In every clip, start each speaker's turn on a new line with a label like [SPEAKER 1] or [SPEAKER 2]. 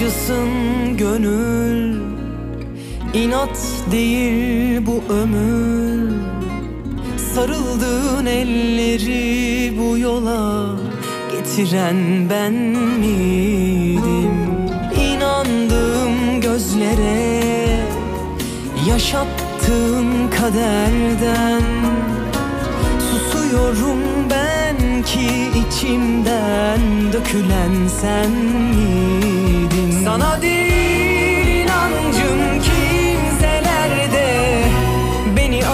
[SPEAKER 1] Yalancısın gönül, inat değil bu ömür. Sarıldığın elleri bu yola getiren ben miydim? İnandığım gözlere, yaşattığın kaderden susuyorum ben ki içimden dökülen sen miydin? Sana değil inancım kimselerde, beni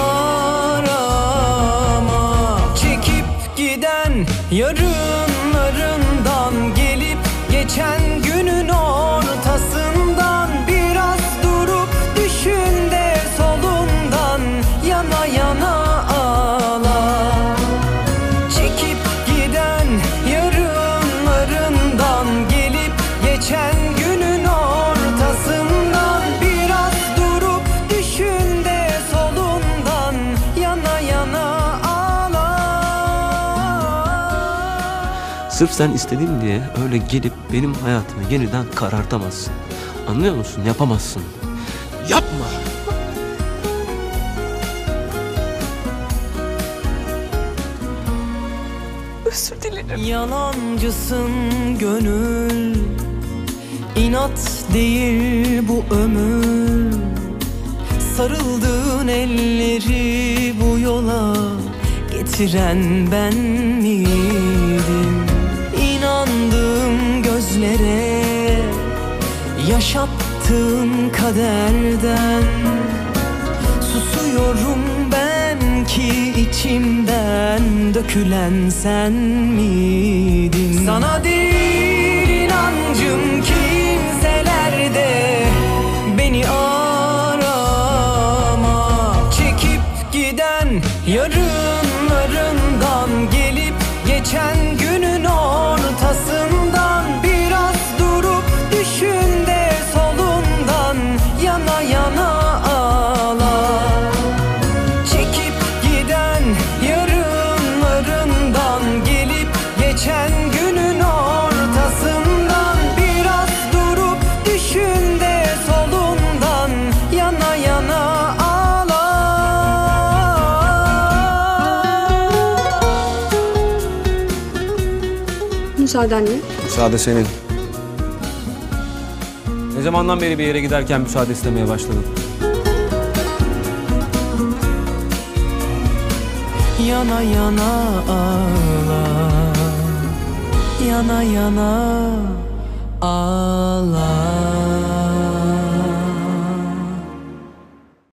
[SPEAKER 1] arama. Çekip giden yarınlarından, gelip geçen günün ortasından biraz durup düşün de solundan yana yana ağla. Çekip giden yarınlarından, gelip geçen günün ortasından biraz durup düşün de solundan yana yana ağla.
[SPEAKER 2] Sırf sen istedin diye öyle gelip benim hayatımı yeniden karartamazsın. Anlıyor musun? Yapamazsın. Yapma!
[SPEAKER 3] Özür dilerim.
[SPEAKER 1] Yalancısın gönül, inat değil bu ömür. Sarıldığın elleri bu yola getiren ben miydim? İnandığım gözlere, yaşattığın kaderden susuyorum ben ki içimden dökülen sen miydin? Sana değil inancım kimselerde, beni arama. Çekip giden yarınlarından, gelip geçen günün ortasından biraz durup düşün de solundan yana yana ağla. Çekip giden yarınlarından, gelip geçen günün ortasından biraz durup düşün de solundan yana yana ağla.
[SPEAKER 3] Müsaadenle.
[SPEAKER 4] Müsaade senin. Ne zamandan beri bir yere giderken müsaade istemeye başladın?
[SPEAKER 1] Yana yana ağla, yana yana ağla.